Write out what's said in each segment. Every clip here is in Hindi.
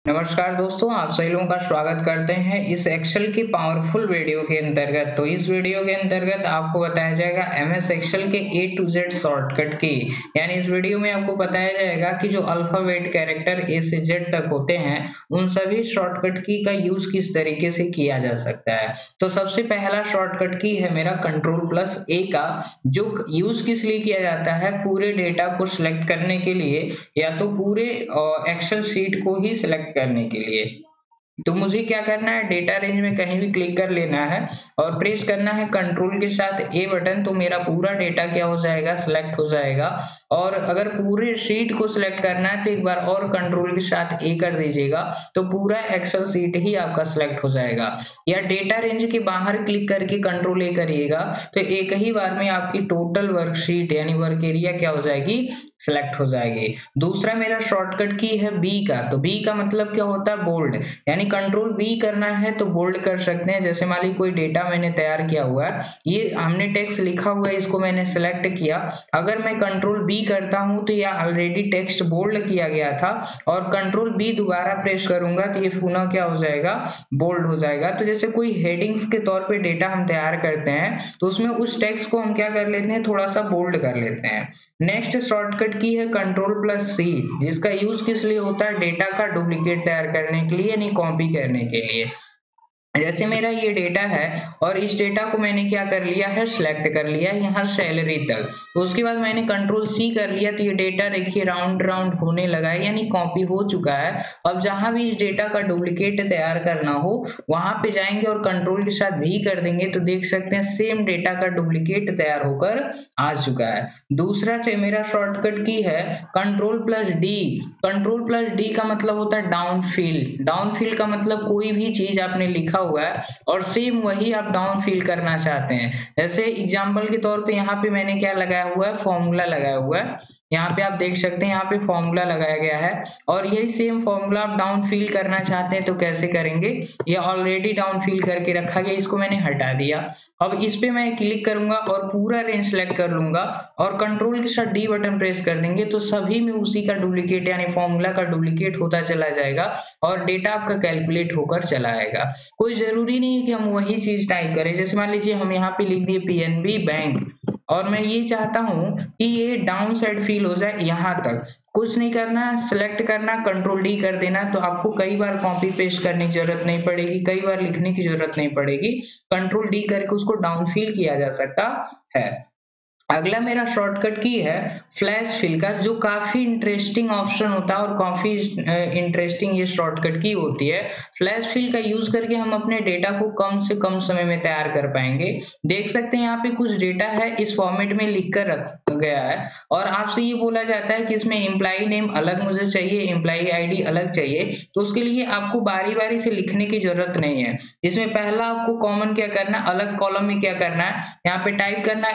नमस्कार दोस्तों, आप सभी लोगों का स्वागत करते हैं इस एक्सेल की पावरफुल वीडियो के अंतर्गत। तो इस वीडियो के अंतर्गत आपको बताया जाएगा एमएस एक्सेल के ए टू जेड शॉर्टकट की। यानी इस वीडियो में आपको बताया जाएगा कि जो अल्फाबेट कैरेक्टर ए से जेड तक होते हैं उन सभी शॉर्टकट की का यूज किस तरीके से किया जा सकता है। तो सबसे पहला शॉर्टकट की है मेरा कंट्रोल+A का, जो यूज किस लिए किया जाता है, पूरे डेटा को सिलेक्ट करने के लिए या तो पूरे एक्सेल शीट को ही सिलेक्ट करने के लिए। तो मुझे क्या करना है, डेटा रेंज में कहीं भी क्लिक कर लेना है और प्रेस करना है कंट्रोल के साथ ए बटन। तो मेरा पूरा डेटा क्या हो जाएगा, सिलेक्ट हो जाएगा। और अगर पूरे शीट को सिलेक्ट करना है तो एक बार और कंट्रोल के साथ ए कर दीजिएगा, तो पूरा एक्सेल शीट ही आपका सिलेक्ट हो जाएगा। या डेटा रेंज के बाहर क्लिक करके कंट्रोल ए करिएगा तो एक ही बार में आपकी टोटल वर्कशीट यानी वर्क एरिया क्या हो जाएगी, सिलेक्ट हो जाएगी। दूसरा मेरा शॉर्टकट की है बी का। तो बी का मतलब क्या होता है, बोल्ड। यानी कंट्रोल बी करना है तो बोल्ड कर सकते हैं। जैसे मान ली कोई डेटा मैंने तैयार किया हुआ है, ये हमने टेक्स्ट लिखा हुआ है, इसको मैंने सेलेक्ट किया। अगर मैं कंट्रोल बी करता हूं तो यह ऑलरेडी टेक्स्ट बोल्ड किया गया था, और कंट्रोल बी दोबारा प्रेस करूंगा तो ये पुनः क्या हो जाएगा, बोल्ड हो जाएगा। तो जैसे कोई हेडिंग्स के तौर पे डेटा हम तैयार करते हैं तो उसमें उस टेक्स्ट को हम क्या कर लेते हैं, थोड़ा सा बोल्ड कर लेते हैं। नेक्स्ट शॉर्टकट की है कंट्रोल+C, जिसका यूज किस लिए होता है, डेटा का डुप्लीकेट तैयार करने के लिए यानी कॉपी करने के लिए। जैसे मेरा ये डेटा है और इस डेटा को मैंने क्या कर लिया है, सिलेक्ट कर लिया यहाँ सैलरी तक। तो उसके बाद मैंने कंट्रोल+C कर लिया तो ये डेटा देखिए राउंड राउंड होने लगा है, यानी कॉपी हो चुका है। अब जहां भी इस डेटा का डुप्लीकेट तैयार करना हो वहां पे जाएंगे और कंट्रोल के साथ भी कर देंगे तो देख सकते हैं सेम डेटा का डुप्लीकेट तैयार होकर आ चुका है। दूसरा मेरा शॉर्टकट की है कंट्रोल+D। कंट्रोल+D का मतलब होता है डाउन फिल। डाउन फिल का मतलब कोई भी चीज आपने लिखा हुआ है और सेम वही आप डाउन फिल करना चाहते हैं। जैसे एग्जांपल के तौर पे यहाँ पे मैंने क्या लगाया हुआ है, फॉर्मूला लगाया हुआ है। यहाँ पे आप देख सकते हैं, यहाँ पे फॉर्मूला लगाया गया है और यही सेम फॉर्मूला आप डाउन फिल करना चाहते हैं तो कैसे करेंगे, ये ऑलरेडी डाउन फिल करके रखा गया, इसको मैंने हटा दिया। अब इस पे मैं क्लिक करूंगा और पूरा रेंज सेलेक्ट कर लूंगा और कंट्रोल के साथ डी बटन प्रेस कर देंगे तो सभी में उसी का डुप्लीकेट यानी फॉर्मूला का डुप्लीकेट होता चला जाएगा और डेटा आपका कैलकुलेट होकर चला आएगा। कोई जरूरी नहीं है कि हम वही चीज टाइप करें। जैसे मान लीजिए हम यहाँ पे लिख दिए पीएनबी बैंक और मैं ये चाहता हूं कि ये डाउन साइड फील हो जाए, यहाँ तक कुछ नहीं करना, सिलेक्ट करना, कंट्रोल+D कर देना। तो आपको कई बार कॉपी पेस्ट करने की जरूरत नहीं पड़ेगी, कई बार लिखने की जरूरत नहीं पड़ेगी, कंट्रोल+D करके उसको डाउन फील किया जा सकता है। अगला मेरा शॉर्टकट की है फ्लैश फिल का, जो काफी इंटरेस्टिंग ऑप्शन होता है और काफी इंटरेस्टिंग ये शॉर्टकट की होती है। फ्लैश फिल का यूज करके हम अपने डेटा को कम से कम समय में तैयार कर पाएंगे। देख सकते हैं यहाँ पे कुछ डेटा है इस फॉर्मेट में लिख कर रखा गया है और आपसे ये बोला जाता है कि इसमें एम्प्लॉय नेम अलग मुझे चाहिए, एम्प्लॉय आईडी अलग चाहिए। तो उसके लिए आपको बारी बारी से लिखने की जरूरत नहीं है। इसमें पहला आपको कॉमन क्या करना, अलग कॉलम में क्या करना है, यहाँ पे टाइप करना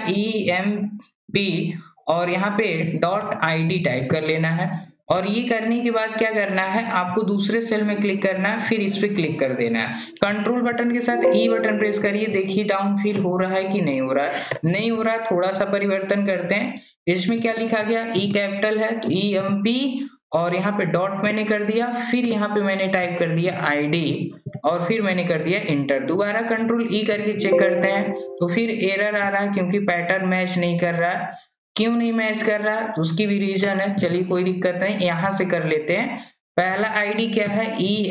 EMP और यहाँ पे .id टाइप कर लेना है। और ये करने के बाद क्या करना है, आपको दूसरे सेल में क्लिक करना है, फिर इस पे क्लिक कर देना है। कंट्रोल बटन के साथ ई बटन प्रेस करिए, देखिए डाउन फील हो रहा है कि नहीं हो रहा है, नहीं हो रहा है, थोड़ा सा परिवर्तन करते हैं। इसमें क्या लिखा गया, ई कैपिटल है तो EMP और यहाँ पे डॉट मैंने कर दिया, फिर यहाँ पे मैंने टाइप कर दिया ID और फिर मैंने कर दिया इंटर। दोबारा कंट्रोल E करके चेक करते हैं तो फिर एरर आ रहा है क्योंकि पैटर्न मैच नहीं कर रहा है। क्यों नहीं मैच कर रहा है तो उसकी भी रीजन है, चलिए कोई दिक्कत नहीं, यहाँ से कर लेते हैं। पहला ID क्या है,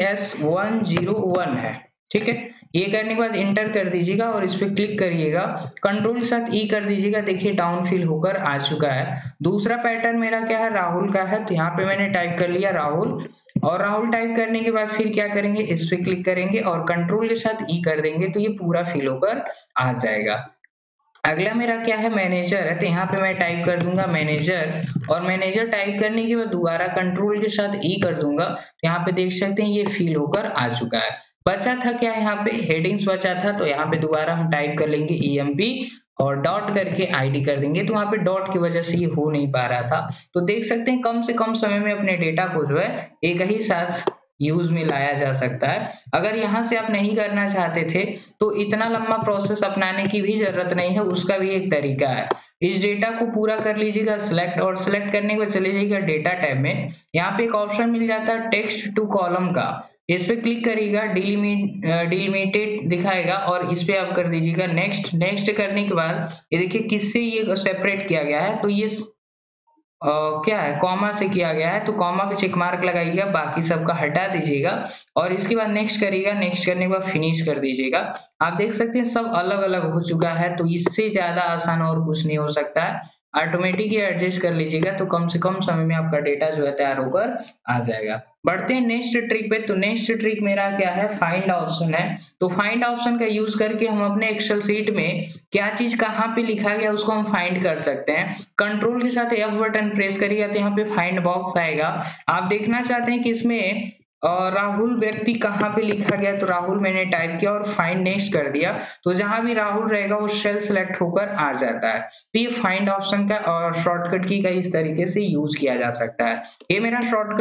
ES101 है, ठीक है। ये करने के बाद इंटर कर दीजिएगा और इस पे क्लिक करिएगा, कंट्रोल के साथ ई कर दीजिएगा, देखिए डाउन फिल होकर आ चुका है। दूसरा पैटर्न मेरा क्या है, राहुल का है, तो यहाँ पे मैंने टाइप कर लिया राहुल और राहुल टाइप करने के बाद फिर क्या करेंगे, इस पे क्लिक करेंगे और कंट्रोल के साथ ई कर देंगे तो ये पूरा फिल होकर आ जाएगा। अगला मेरा क्या है, मैनेजर है, तो यहाँ पे मैं टाइप कर दूंगा मैनेजर और मैनेजर टाइप करने के बाद दोबारा कंट्रोल के साथ ई कर दूंगा तो यहाँ पे देख सकते हैं ये फिल होकर आ चुका है। बचा था क्या, यहाँ पे हेडिंग्स बचा था, तो यहाँ पे दोबारा हम टाइप कर लेंगे EMP और डॉट करके ID कर देंगे। तो वहां पे डॉट की वजह से ये हो नहीं पा रहा था। तो देख सकते हैं कम से कम समय में अपने डेटा को जो है एक ही साथ यूज में लाया जा सकता है। अगर यहाँ से आप नहीं करना चाहते थे तो इतना लंबा प्रोसेस अपनाने की भी जरूरत नहीं है, उसका भी एक तरीका है। इस डेटा को पूरा कर लीजिएगा सिलेक्ट, और सिलेक्ट करने के बाद चले जाइएगा डेटा टैब में। यहाँ पे एक ऑप्शन मिल जाता है टेक्स्ट टू कॉलम का, इस पे क्लिक करिएगा, डिलिमिटेड दिखाएगा और इस पे आप कर दीजिएगा नेक्स्ट। नेक्स्ट करने के बाद ये देखिए किससे ये सेपरेट किया गया है, तो ये क्या है, कॉमा से किया गया है, तो कॉमा पे चेक मार्क लगाइएगा, बाकी सबका हटा दीजिएगा और इसके बाद नेक्स्ट करिएगा। नेक्स्ट करने के बाद फिनिश कर दीजिएगा। आप देख सकते हैं सब अलग अलग हो चुका है, तो इससे ज्यादा आसान और कुछ नहीं हो सकता है। ऑटोमेटिक ही एडजस्ट कर लीजिएगा तो कम से कम समय में आपका डेटा जो है तैयार होकर आ जाएगा। बढ़ते हैं नेक्स्ट ट्रिक पे। तो नेक्स्ट ट्रिक मेरा क्या है, फाइंड ऑप्शन है। तो फाइंड ऑप्शन का यूज करके हम अपने एक्सेल शीट में क्या चीज कहाँ पे लिखा गया उसको हम फाइंड कर सकते हैं। कंट्रोल के साथ F बटन प्रेस करिएगा तो यहाँ पे फाइंड बॉक्स आएगा। आप देखना चाहते हैं कि इसमें राहुल व्यक्ति कहाँ पे लिखा गया, तो राहुल मैंने टाइप किया और फाइंड नेक्स्ट कर दिया, तो जहां भी राहुल रहेगा वो सेल सिलेक्ट होकर आ जाता है। तो ये फाइंड ऑप्शन का और शॉर्टकट की का इस तरीके से यूज किया जा सकता है। ये मेरा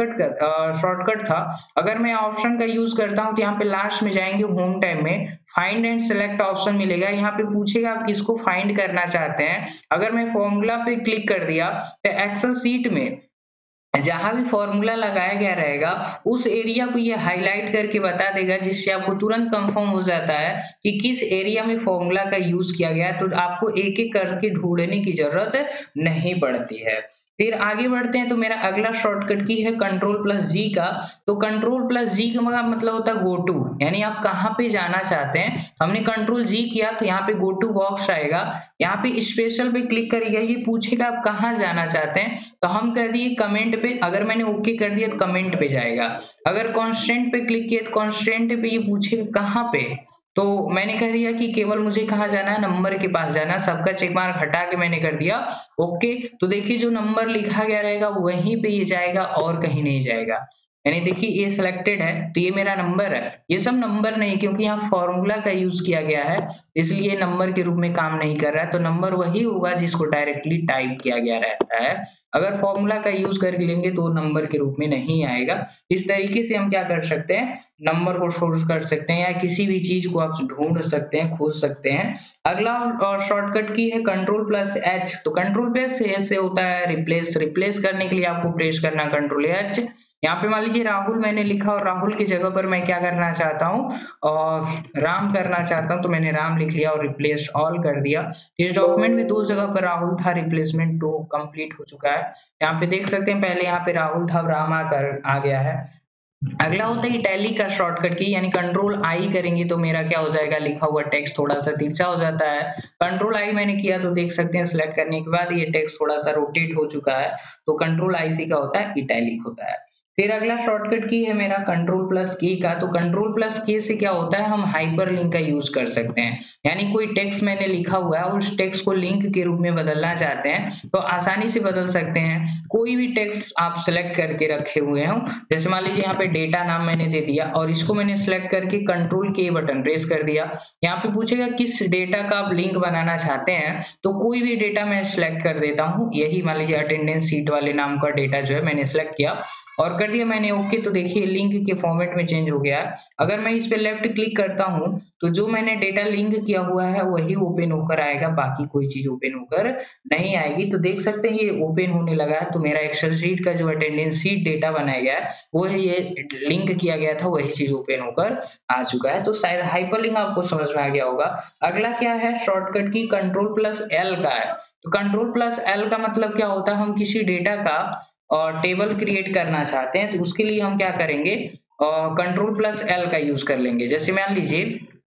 शॉर्टकट था। अगर मैं ऑप्शन का यूज करता हूँ तो यहाँ पे लास्ट में जाएंगे होम टाइम में, फाइंड एंड सिलेक्ट ऑप्शन मिलेगा। यहाँ पे पूछेगा आप किसको फाइंड करना चाहते हैं। अगर मैं फॉर्मूला पे क्लिक कर दिया तो एक्सेल सीट में जहां भी फॉर्मूला लगाया गया रहेगा उस एरिया को ये हाईलाइट करके बता देगा, जिससे आपको तुरंत कंफर्म हो जाता है कि किस एरिया में फॉर्मूला का यूज किया गया है। तो आपको एक एक करके ढूंढने की जरूरत नहीं पड़ती है। फिर आगे बढ़ते हैं। तो मेरा अगला शॉर्टकट की है कंट्रोल प्लस जी का। तो कंट्रोल प्लस जी का मतलब होता है गो टू, यानी आप कहाँ पे जाना चाहते हैं। हमने कंट्रोल जी किया तो यहाँ पे गो टू बॉक्स आएगा, यहाँ पे स्पेशल पे क्लिक करिएगा, ये पूछेगा आप कहाँ जाना चाहते हैं। तो हम कर दिए कमेंट पे, अगर मैंने ओके कर दिया तो कमेंट पे जाएगा। अगर कॉन्स्टेंट पे क्लिक किया तो कॉन्स्टेंट पे ये पूछेगा कहाँ पे, तो मैंने कह दिया कि केवल मुझे कहाँ जाना है, नंबर के पास जाना है। सबका चेक मार्क हटा के मैंने कर दिया ओके। तो देखिए जो नंबर लिखा गया रहेगा वहीं पे ये जाएगा और कहीं नहीं जाएगा। यानी देखिए ये सिलेक्टेड है तो ये मेरा नंबर है। ये सब नंबर नहीं, क्योंकि यहाँ फॉर्मूला का यूज किया गया है इसलिए नंबर के रूप में काम नहीं कर रहा है। तो नंबर वही होगा जिसको डायरेक्टली टाइप किया गया रहता है। अगर फॉर्मूला का यूज कर लेंगे तो नंबर के रूप में नहीं आएगा। इस तरीके से हम क्या कर सकते हैं, नंबर को सोर्स कर सकते हैं या किसी भी चीज को आप ढूंढ सकते हैं, खोज सकते हैं। अगला और शॉर्टकट की है कंट्रोल प्लस एच। तो कंट्रोल प्लस एच से होता है रिप्लेस। रिप्लेस करने के लिए आपको प्रेस करना कंट्रोल एच। यहाँ पे मान लीजिए राहुल मैंने लिखा और राहुल की जगह पर मैं क्या करना चाहता हूँ, और राम करना चाहता हूँ, तो मैंने राम लिख लिया और रिप्लेस ऑल कर दिया। इस डॉक्यूमेंट में दो जगह पर राहुल था, रिप्लेसमेंट तो कंप्लीट हो चुका है। यहाँ पे देख सकते हैं पहले यहाँ पे राहुल था, राम आकर आ गया है। अगला होता है इटैली का शॉर्टकट की, यानी कंट्रोल आई करेंगे तो मेरा क्या हो जाएगा, लिखा हुआ टेक्स्ट थोड़ा सा तिरछा हो जाता है। कंट्रोल आई मैंने किया तो देख सकते हैं सिलेक्ट करने के बाद ये टेक्स्ट थोड़ा सा रोटेट हो चुका है। तो कंट्रोल आई से क्या होता है, इटैलिक होता है। फिर अगला शॉर्टकट की है मेरा कंट्रोल प्लस के का। तो कंट्रोल प्लस के से क्या होता है, हम हाइपर लिंक का यूज कर सकते हैं। यानी कोई टेक्स्ट मैंने लिखा हुआ है, उस टेक्स्ट को लिंक के रूप में बदलना चाहते हैं तो आसानी से बदल सकते हैं। कोई भी टेक्स्ट आप सिलेक्ट करके रखे हुए हो, जैसे मान लीजिए यहाँ पे डेटा नाम मैंने दे दिया और इसको मैंने सिलेक्ट करके कंट्रोल के बटन प्रेस कर दिया। यहाँ पे पूछेगा किस डेटा का आप लिंक बनाना चाहते हैं, तो कोई भी डेटा मैं सिलेक्ट कर देता हूँ। यही मान लीजिए अटेंडेंस सीट वाले नाम का डेटा जो है मैंने सिलेक्ट किया और कर दिया मैंने ओके। तो देखिए लिंक के फॉर्मेट में चेंज हो गया है। अगर मैं इस पे लेफ्ट क्लिक करता हूं तो जो मैंने डेटा लिंक किया हुआ है वही ओपन होकर आएगा, बाकी कोई चीज ओपन होकर नहीं आएगी। तो देख सकते हैं ये ओपन होने लगा है। तो मेरा एक्सेल शीट का जो अटेंडेंस शीट डेटा बनाया गया है वो ये लिंक किया गया था वही चीज ओपन होकर आ चुका है। तो शायद हाइपरलिंक आपको समझ में आ गया होगा। अगला क्या है शॉर्टकट की, कंट्रोल प्लस एल का है। तो कंट्रोल प्लस एल का मतलब क्या होता है, हम किसी डेटा का और टेबल क्रिएट करना चाहते हैं तो उसके लिए हम क्या करेंगे, कंट्रोल प्लस एल का यूज कर लेंगे। जैसे मान लीजिए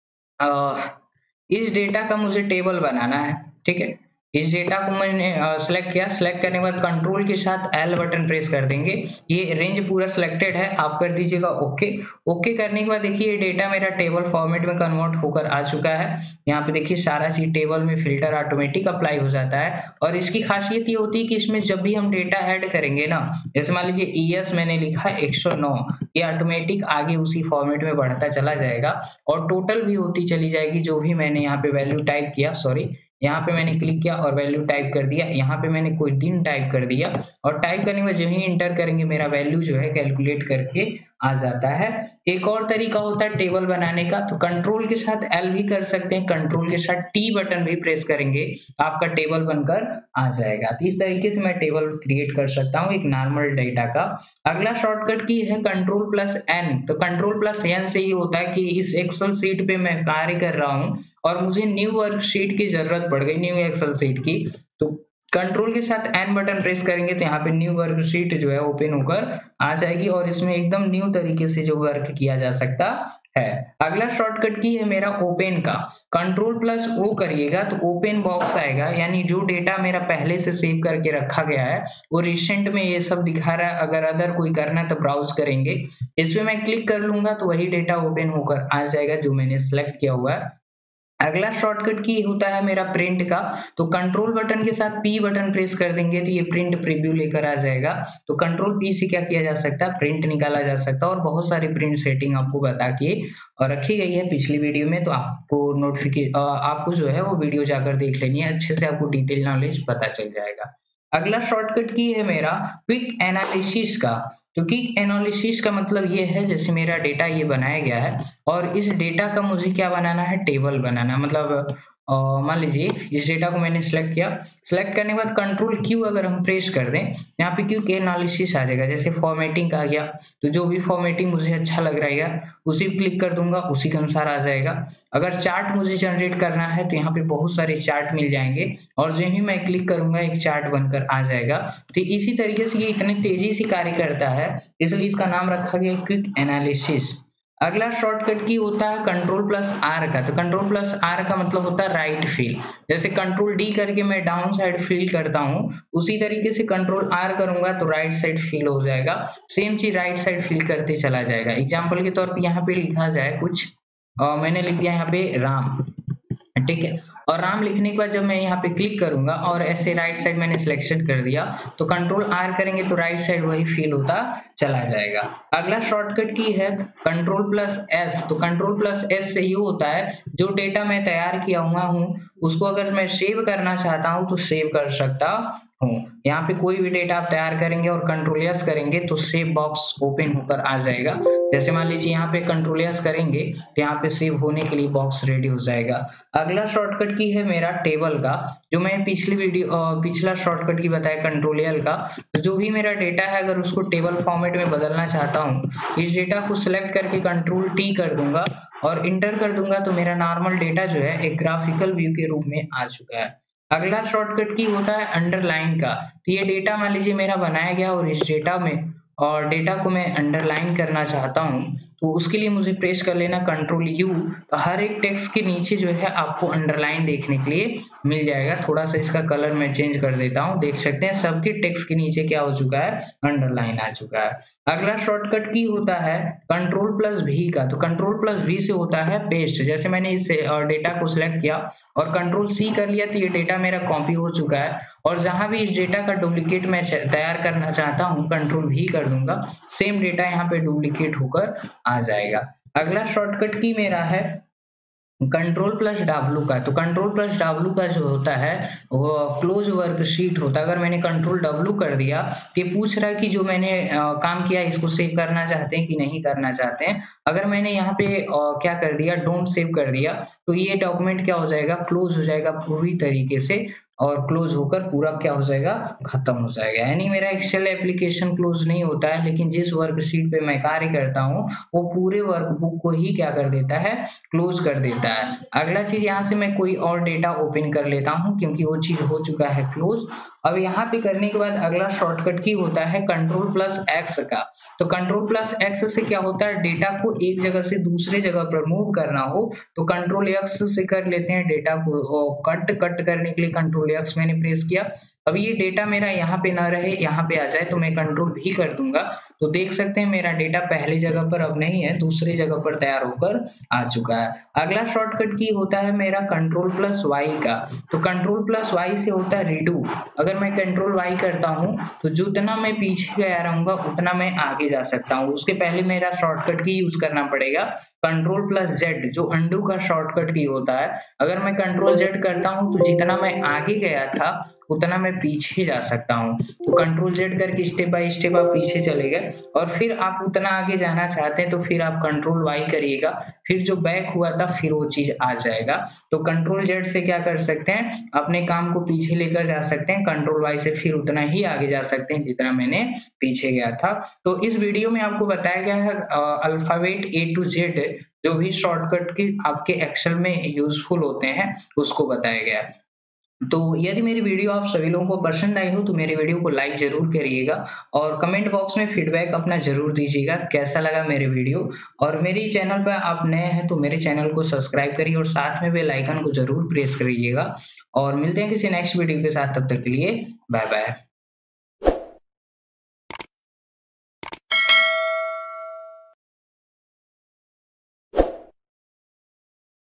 इस डेटा का मुझे टेबल बनाना है, ठीक है। इस डेटा को मैंने सिलेक्ट किया, सिलेक्ट करने के बाद कंट्रोल के साथ एल बटन प्रेस कर देंगे। ये रेंज पूरा सिलेक्टेड है, आप कर दीजिएगा ओके। ओके करने के बाद देखिए ये डेटा मेरा टेबल फॉर्मेट में कन्वर्ट होकर आ चुका है। यहाँ पे देखिए सारा चीज टेबल में फिल्टर ऑटोमेटिक अप्लाई हो जाता है। और इसकी खासियत ये होती है कि इसमें जब भी हम डेटा ऐड करेंगे ना, जैसे मान लीजिए ईएस मैंने लिखा 109, ये ऑटोमेटिक आगे उसी फॉर्मेट में बढ़ता चला जाएगा और टोटल भी होती चली जाएगी जो भी मैंने यहाँ पे वैल्यू टाइप किया। सॉरी, यहाँ पे मैंने क्लिक किया और वैल्यू टाइप कर दिया, यहाँ पे मैंने कोई दिन टाइप कर दिया और टाइप करने के बाद जो ही इंटर करेंगे मेरा वैल्यू जो है कैलकुलेट करके आ जाता है। एक और तरीका होता है टेबल बनाने का, तो कंट्रोल के साथ एल भी कर सकते हैं, कंट्रोल के साथ टी बटन भी प्रेस करेंगे आपका टेबल बनकर आ जाएगा। तो इस तरीके से मैं टेबल क्रिएट कर सकता हूँ एक नॉर्मल डेटा का। अगला शॉर्टकट की है कंट्रोल प्लस एन। तो कंट्रोल प्लस एन से ये होता है कि इस एक्सेल सीट पे मैं कार्य कर रहा हूँ और मुझे न्यू वर्कशीट की जरूरत पड़ गई, न्यू एक्सेल सीट की, तो कंट्रोल के साथ एन बटन प्रेस करेंगे तो यहाँ पे न्यू वर्कशीट जो है ओपन होकर आ जाएगी और इसमें एकदम न्यू तरीके से जो वर्क किया जा सकता है। अगला शॉर्टकट की है मेरा ओपन का। कंट्रोल प्लस ओ करिएगा तो ओपन बॉक्स आएगा, यानी जो डेटा मेरा पहले से सेव करके रखा गया है वो रिसेंट में ये सब दिखा रहा है। अगर अदर कोई करना है तो ब्राउज करेंगे, इसमें मैं क्लिक कर लूंगा तो वही डेटा ओपन होकर आ जाएगा जो मैंने सिलेक्ट किया हुआ है। अगला शॉर्टकट की होता है मेरा प्रिंट का। तो कंट्रोल बटन के साथ पी बटन प्रेस कर देंगे तो ये प्रिंट प्रीव्यू लेकर आ जाएगा। तो कंट्रोल पी से क्या किया जा सकता है, प्रिंट निकाला जा सकता है और बहुत सारी प्रिंट सेटिंग आपको बता के और रखी गई है पिछली वीडियो में, तो आपको आपको जो है वो वीडियो जाकर देख लेनी है, अच्छे से आपको डिटेल नॉलेज पता चल जाएगा। अगला शॉर्टकट की है मेरा क्विक एनालिसिस का। तो क्विक एनालिसिस का मतलब ये है जैसे मेरा डेटा ये बनाया गया है और इस डेटा का मुझे क्या बनाना है, टेबल बनाना, मतलब मान लीजिए इस डेटा को मैंने सिलेक्ट किया, सिलेक्ट करने के बाद कंट्रोल क्यू अगर हम प्रेस कर दें यहाँ पे क्विक एनालिसिस आ जाएगा। जैसे फॉर्मेटिंग आ गया तो जो भी फॉर्मेटिंग मुझे अच्छा लग रहा है उसी क्लिक कर दूंगा, उसी के अनुसार आ जाएगा। अगर चार्ट मुझे जनरेट करना है तो यहाँ पे बहुत सारे चार्ट मिल जाएंगे और जो ही मैं क्लिक करूंगा एक चार्ट बनकर आ जाएगा। तो इसी तरीके से ये इतनी तेजी से कार्य करता है, इसलिए इसका नाम रखा गया क्विक एनालिसिस। अगला शॉर्टकट की होता है कंट्रोल प्लस आर का। तो कंट्रोल प्लस आर का मतलब होता है राइट फिल। जैसे कंट्रोल डी करके मैं डाउन साइड फिल करता हूँ, उसी तरीके से कंट्रोल आर करूंगा तो राइट साइड फिल हो जाएगा। सेम चीज राइट साइड फिल करते चला जाएगा। एग्जाम्पल के तौर पे यहाँ पे लिखा जाए कुछ, मैंने लिख दिया यहाँ पे राम, ठीक है। और राम लिखने के बाद जब मैं यहाँ पे क्लिक करूंगा और ऐसे राइट साइड मैंने सिलेक्शन कर दिया तो कंट्रोल आर करेंगे तो राइट साइड वही फिल होता चला जाएगा। अगला शॉर्टकट की है कंट्रोल प्लस एस। तो कंट्रोल प्लस एस से ये होता है जो डेटा मैं तैयार किया हुआ हूँ उसको अगर मैं सेव करना चाहता हूँ तो सेव कर सकता हूँ। यहाँ पे कोई भी डेटा आप तैयार करेंगे और कंट्रोल एस करेंगे तो सेव बॉक्स ओपन होकर आ जाएगा। जैसे मान लीजिए यहाँ पे कंट्रोल एस करेंगे तो यहाँ पे सेव होने के लिए बॉक्स रेडी हो जाएगा। अगला शॉर्टकट की है मेरा टेबल का, जो मैं पिछला शॉर्टकट की बताया कंट्रोल एल का। तो जो भी मेरा डेटा है अगर उसको टेबल फॉर्मेट में बदलना चाहता हूँ, इस डेटा को सिलेक्ट करके कंट्रोल टी कर दूंगा और इंटर कर दूंगा तो मेरा नॉर्मल डेटा जो है एक ग्राफिकल व्यू के रूप में आ चुका है। अगला शॉर्टकट की होता है अंडरलाइन का। तो ये डेटा मान लीजिए मेरा बनाया गया और इस डेटा में और डेटा को मैं अंडरलाइन करना चाहता हूं तो उसके लिए मुझे प्रेस कर लेना कंट्रोल यू। तो हर एक टेक्स्ट के नीचे जो है आपको अंडरलाइन देखने के लिए मिल जाएगा। थोड़ा सा इसका कलर मैं चेंज कर देता हूं, देख सकते हैं सबके टेक्स्ट के नीचे क्या हो चुका है, अंडरलाइन आ चुका है। अगला शॉर्टकट की होता है कंट्रोल प्लस वी का। तो कंट्रोल प्लस वी से होता है पेस्ट। जैसे मैंने इस डेटा को सिलेक्ट किया और कंट्रोल सी कर लिया तो ये डेटा मेरा कॉपी हो चुका है और जहां भी इस डेटा का डुप्लीकेट मैं तैयार करना चाहता हूं कंट्रोल भी कर दूंगा, सेम डेटा यहाँ पे डुप्लीकेट होकर आ जाएगा। अगला शॉर्टकट की मेरा है कंट्रोल प्लस डब्ल्यू का। तो कंट्रोल प्लस डब्ल्यू का जो होता है वो क्लोज वर्कशीट होता है। अगर मैंने कंट्रोल डब्ल्यू कर दिया तो ये पूछ रहा है कि जो मैंने काम किया इसको सेव करना चाहते हैं कि नहीं करना चाहते हैं। अगर मैंने यहाँ पे क्या कर दिया, डोंट सेव कर दिया, तो ये डॉक्यूमेंट क्या हो जाएगा, क्लोज हो जाएगा पूरी तरीके से और क्लोज होकर पूरा क्या हो जाएगा, खत्म हो जाएगा। यानी मेरा एक्सेल एप्लीकेशन क्लोज नहीं होता है, लेकिन जिस वर्कशीट पे मैं कार्य करता हूँ वो पूरे वर्कबुक को ही क्या कर देता है, क्लोज कर देता है। अगला चीज यहाँ से मैं कोई और डेटा ओपन कर लेता हूँ क्योंकि वो चीज हो चुका है क्लोज। अब यहाँ पे करने के बाद अगला शॉर्टकट की होता है कंट्रोल प्लस एक्स का। तो कंट्रोल प्लस एक्स से क्या होता है, डेटा को एक जगह से दूसरे जगह पर मूव करना हो तो कंट्रोल एक्स से कर लेते हैं। डेटा को कट करने के लिए कंट्रोल एक्स मैंने प्रेस किया अब ये डेटा मेरा यहाँ पे ना रहे, यहाँ पे आ जाए, तो मैं कंट्रोल भी कर दूंगा तो देख सकते हैं मेरा डेटा पहली जगह पर अब नहीं है, दूसरी जगह पर तैयार होकर आ चुका है। अगला शॉर्टकट की होता है मेरा कंट्रोल प्लस वाई का। तो कंट्रोल प्लस वाई से होता है रीडू। अगर मैं कंट्रोल वाई करता हूँ तो जितना मैं पीछे गया रहूंगा उतना मैं आगे जा सकता हूँ। उसके पहले मेरा शॉर्टकट की यूज करना पड़ेगा कंट्रोल प्लस जेड, जो अंडू का शॉर्टकट की होता है। अगर मैं कंट्रोल जेड करता हूँ तो जितना मैं आगे गया था उतना मैं पीछे जा सकता हूँ। तो कंट्रोल जेड करके स्टेप बाय स्टेप आप पीछे चले गए, और फिर आप उतना आगे जाना चाहते हैं तो फिर आप कंट्रोल वाई करिएगा, फिर जो बैक हुआ था फिर वो चीज आ जाएगा। तो कंट्रोल जेड से क्या कर सकते हैं, अपने काम को पीछे लेकर जा सकते हैं, कंट्रोल वाई से फिर उतना ही आगे जा सकते हैं जितना मैंने पीछे गया था। तो इस वीडियो में आपको बताया गया है अल्फाबेट ए टू जेड जो भी शॉर्टकट की आपके एक्सेल में यूजफुल होते हैं उसको बताया गया है। तो यदि मेरी वीडियो आप सभी लोगों को पसंद आई हो तो मेरे वीडियो को लाइक जरूर करिएगा, और कमेंट बॉक्स में फीडबैक अपना जरूर दीजिएगा कैसा लगा मेरे वीडियो। और मेरे चैनल पर आप नए हैं तो मेरे चैनल को सब्सक्राइब करिए और साथ में बेल आइकन को जरूर प्रेस करिएगा। और मिलते हैं किसी नेक्स्ट वीडियो के साथ, तब तक के लिए बाय बाय।